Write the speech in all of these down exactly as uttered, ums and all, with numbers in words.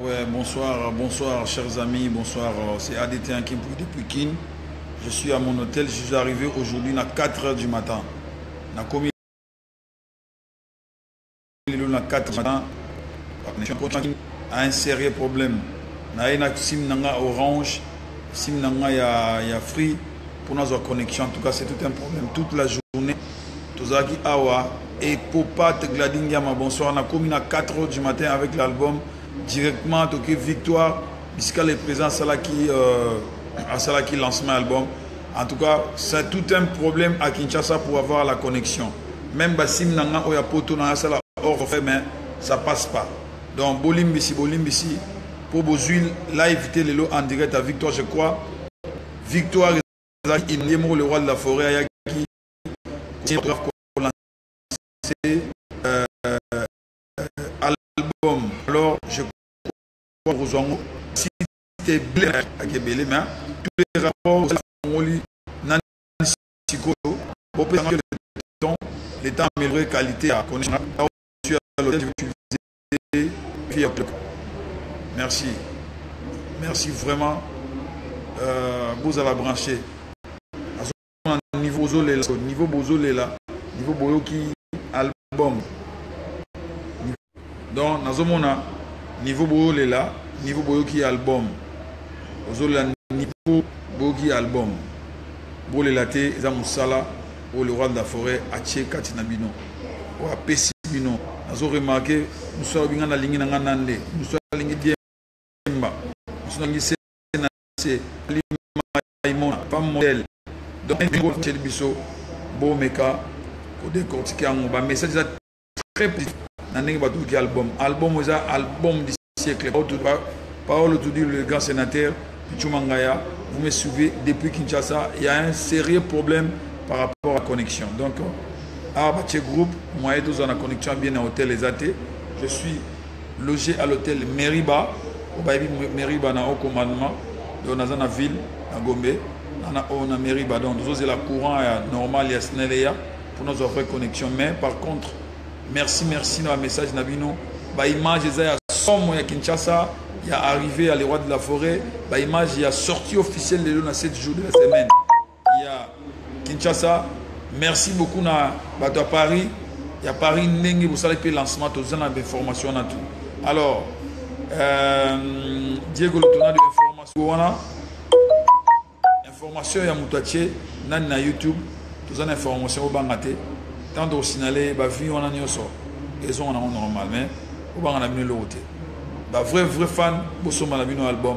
Ouais, bonsoir, bonsoir chers amis, bonsoir, c'est A D T Hakim depuis Kin. Je suis à mon hôtel, je suis arrivé aujourd'hui à quatre heures du matin. Na commis à quatre heures du matin, a un sérieux problème. Na une sim nanga orange, sim nanga ya ya free pour notre connexion. En tout cas, c'est tout un problème toute la journée. Tozaki awa et Popat Gladingama, bonsoir. Na commis à quatre heures du matin avec l'album. Directement toqué Victoire puisque les présents à la qui euh, à cela qui lancement album. En tout cas, c'est tout un problème à Kinshasa pour avoir la connexion. Même Bassim Nanga Oya Poto na sala hors fait mais ça passe pas. Donc Bolimbisi Bolimbisi pour vos huiles live télé en direct à Victoire, je crois. Victoire il est le roi de la forêt qui euh, album. Alors je crois si tu es blé à Kébélé, mais tous les rapports on lit les temps amélioré qualité à connaître. Merci. Merci vraiment. Euh, vous allez brancher. Niveau Zolé, niveau Bozolé là, niveau Boyo qui album. Donc, Nazomona, niveau Boyo là, niveau Boyo qui album. Ozola niveau Boyo qui album. Bolé laté, Zamusala, ou le roi de la forêt, Ache Katinabino, ou à Pessibino. Nazo remarqué, nous sommes bien dans la ligne Nanande, nous sommes dans la ligne Diemba, nous sommes dans la ligne Sénacé, Limaïmon, femme modèle. Donc, chez le biseau, beau meka, pour décortiquer un message très positif. Dans le album, album, album du siècle. Parole tout dit le grand sénateur, Pichumangaya, vous me suivez depuis Kinshasa, il y a un sérieux problème par rapport à la connexion. Donc, à Baché Group, moi et tous en la connexion bien à l'hôtel Les Athées. Je suis logé à l'hôtel Meriba, au Baïbi Meriba, dans le commandement, dans la ville, à Gombe. On a Meriba, donc nous avons la courant normal, il y a Sneléa pour nos offres connexion. Mais par contre, merci, merci dans le message Nabino. Bah, image, il y a somme à Kinshasa, il y a arrivé à les rois de la forêt. Bah, image, il y a sortie officielle de dans sept jours de la semaine. Il y a Kinshasa. Merci beaucoup na à Paris. Il y a Paris, Nengi, vous savez, le lancement, tout ça, des informations. Alors, euh, Diego, le tournoi de l'information. Information ya mutache nan na YouTube tous les informations au bangaté tant de signaler ba vie on a nyoso ils sont normal mais au bangana bino loté ba vrai vrai fan boso mala bino album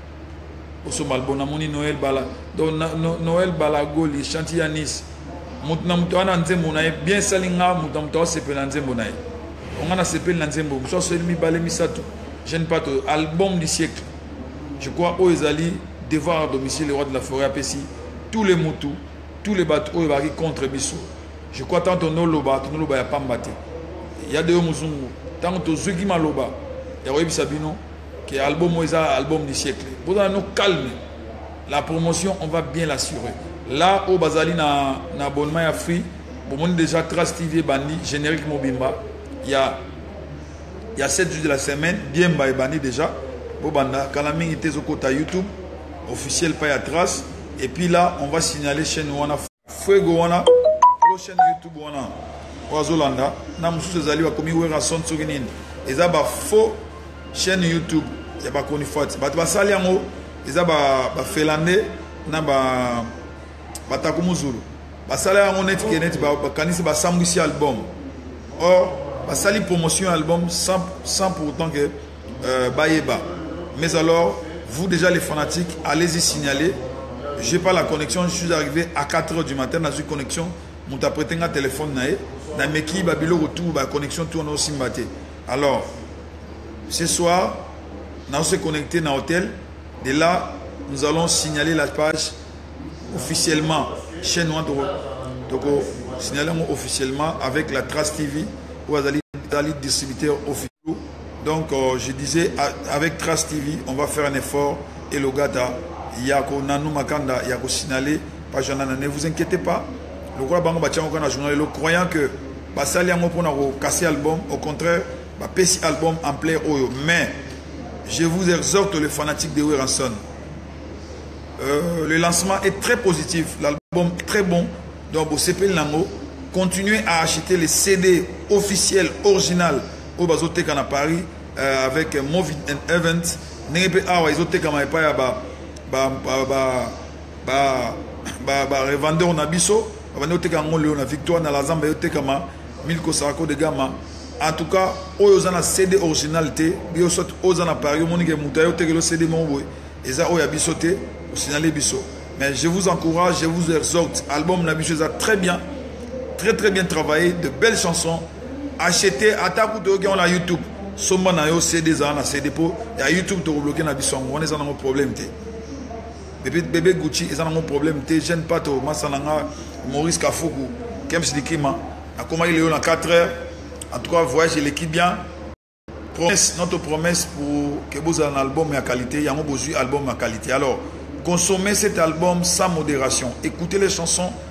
boso album na moni Noël bala donc Noël bala goli chantier à Nice mutna mutana nzembo na bien salinga mutam to sepela nzembo na on a sepela nzembo so so mi balé mi sato je ne pas album du siècle je crois aux Ezali devoir à domicile les rois de la forêt à Pessi, tous les moutous, tous les bateaux qui contre Bissou. Je crois tant que nos loba, nos loba, il n'y a pas mbaté. Il y a des hommes tant que ceux qui m'ont loba, il y a Web Sabino, qui est album Moïsa, album du siècle. Pour nous calmer, la promotion, on va bien l'assurer. Là, au Bazali, na abonnement à free, pour moi déjà Trace T V bandi, générique Mobimba, il y a il y a sept jours de la semaine, bien bandi déjà. Bobanda, Kalaming était au côté YouTube. Officiel pas à trace et puis là on va signaler chaîne wana Fuego wana chaîne YouTube wana Wazolanda na mususu zali wa komi wera son tsuginin eza ba faux chaîne YouTube ya ba koni fat ba ba sali yango eza ba ba felande na ba batakumuzulu ba sali yango net kenet ba kanisi ba sambusi album or ba sali promotion album sans sans pour autant que euh, bayeba mais alors vous déjà les fanatiques, allez-y signaler. Je n'ai pas la connexion, je suis arrivé à quatre heures du matin dans une connexion. Je suis prêté un téléphone. Je suis retour, la connexion tourne aussi. Alors, ce soir, nous sommes connectés dans l'hôtel. De là, nous allons signaler la page officiellement. Chaîne donc signaler officiellement avec la Trace T V ou les distributeurs officiels. Donc, euh, je disais, avec Trace T V, on va faire un effort. Et le gata, Yako Nanou Makanda, Yako Sinale, ne vous inquiétez pas. Le roi Bango Bachang a journal, le croyant que Basali Yango pour casser l'album, au contraire, Pessi album en plein oyo. Mais, je vous exhorte les fanatiques de Weranson. Euh, le lancement est très positif, l'album est très bon. Donc, au C P Lango, continuez à acheter les C D officiels, original au Bazotek à Paris euh, avec Movie and Event. N'ayez pas à Bazotek à Maïpa, bah, bah, bah, bah, bah, bah, bah, revendeur on a biso, revendeur on a Léon, Victoire, dans la Zambie, on a Milko Sarako de Gama. En tout cas, aux ana C D originalité, bio sot aux ana Paris, mon nigga moutayo te le C D mon boy. Et ça oya bisoté, au signalé biso. Mais je vous encourage, je vous exhorte, album Nabicho très bien, très très bien travaillé, de belles chansons. Achetez, attaque de on a YouTube. Somma na yo C D za na C D po, ya YouTube to bloquer na biso. On est en un problème té. Bébé bébé Gucci, ils ont un problème té. Jeune pato, Masananga, Maurice Kafoku, Kems Dikima. A comment il est en quatre heures. En tout cas, voyagez l'équipe bien. Promesse, notre promesse pour que vous ayez un album à qualité, il y a un besoin album à qualité. Alors, consommez cet album sans modération. Écoutez les chansons